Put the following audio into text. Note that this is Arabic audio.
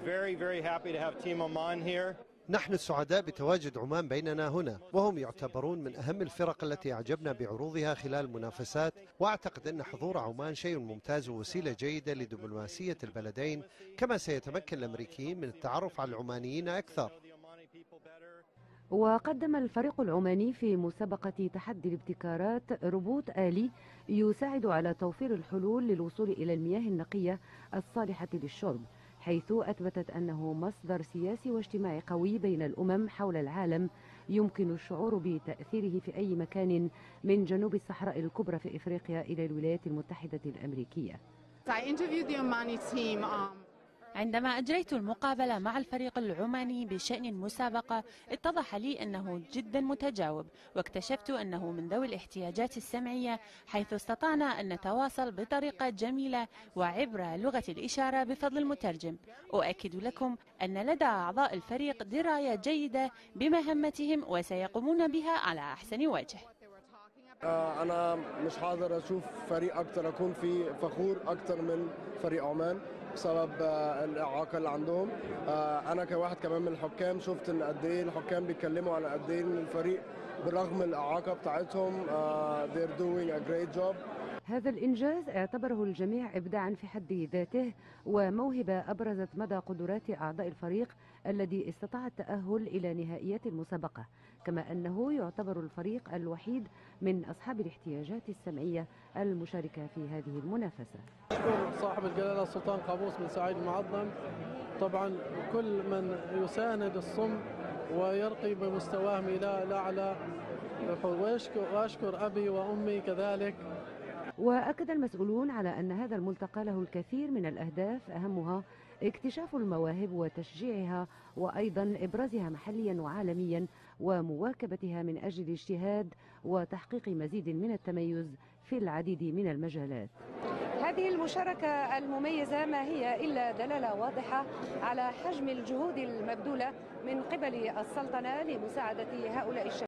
very happy to have Team Oman here. نحن سعداء بتواجد عمان بيننا هنا، وهم يعتبرون من أهم الفرق التي أعجبنا بعروضها خلال المنافسات، وأعتقد أن حضور عمان شيء ممتاز ووسيلة جيدة لدبلوماسية البلدين، كما سيتمكن الأمريكيين من التعرف على العمانيين أكثر. وقدم الفريق العماني في مسابقة تحدي الابتكارات روبوت آلي يساعد على توفير الحلول للوصول إلى المياه النقية الصالحة للشرب، حيث أثبتت أنه مصدر سياسي واجتماعي قوي بين الأمم حول العالم يمكن الشعور بتأثيره في أي مكان من جنوب الصحراء الكبرى في إفريقيا إلى الولايات المتحدة الأمريكية. عندما أجريت المقابلة مع الفريق العماني بشأن المسابقة اتضح لي أنه جدا متجاوب، واكتشفت أنه من ذوي الاحتياجات السمعية، حيث استطعنا أن نتواصل بطريقة جميلة وعبر لغة الإشارة بفضل المترجم. أؤكد لكم أن لدى أعضاء الفريق دراية جيدة بمهمتهم وسيقومون بها على أحسن وجه. أنا مش حاضر أشوف فريق أكتر أكون فيه فخور أكتر من فريق عمان بسبب الإعاقة اللي عندهم. أنا كواحد كمان من الحكام شفت إن قد إيه الحكام بيتكلموا عن قد إيه الفريق بالرغم الإعاقة بتاعتهم they're doing a great job. هذا الإنجاز اعتبره الجميع إبداعا في حد ذاته وموهبة أبرزت مدى قدرات أعضاء الفريق الذي استطاع التأهل إلى نهائيات المسابقة، كما أنه يعتبر الفريق الوحيد من أصحاب الاحتياجات السمعية المشاركة في هذه المنافسة. أشكر صاحب الجلالة السلطان قابوس بن سعيد المعظم، طبعا كل من يساند الصم ويرقي بمستواهم إلى الأعلى، وأشكر أبي وأمي كذلك. وأكد المسؤولون على أن هذا الملتقى له الكثير من الأهداف، أهمها اكتشاف المواهب وتشجيعها، وأيضا إبرازها محليا وعالميا ومواكبتها من أجل الاجتهاد وتحقيق مزيد من التميز في العديد من المجالات. هذه المشاركة المميزة ما هي إلا دلالة واضحة على حجم الجهود المبذولة من قبل السلطنة لمساعدة هؤلاء الشباب